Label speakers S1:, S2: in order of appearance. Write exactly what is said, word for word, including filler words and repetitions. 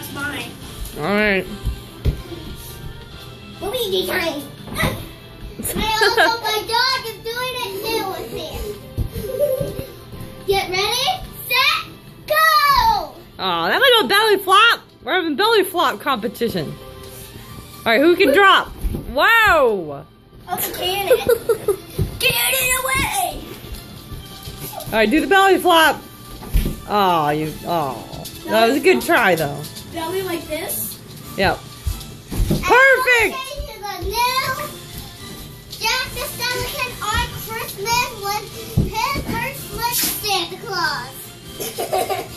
S1: That's mine.
S2: All right.
S1: Luigi time. And also my dog is doing it too with me. Get ready, set, go!
S2: Oh, that was a belly flop. We're having belly flop competition. All right, who can drop? Whoa!
S1: Okay, can it. Get it away!
S2: All right, do the belly flop. Oh, you. Oh, that was a good try though.
S1: Belly like this?
S2: Yep. Perfect.
S1: Jack the Skeleton on Christmas with his Christmas Santa Claus.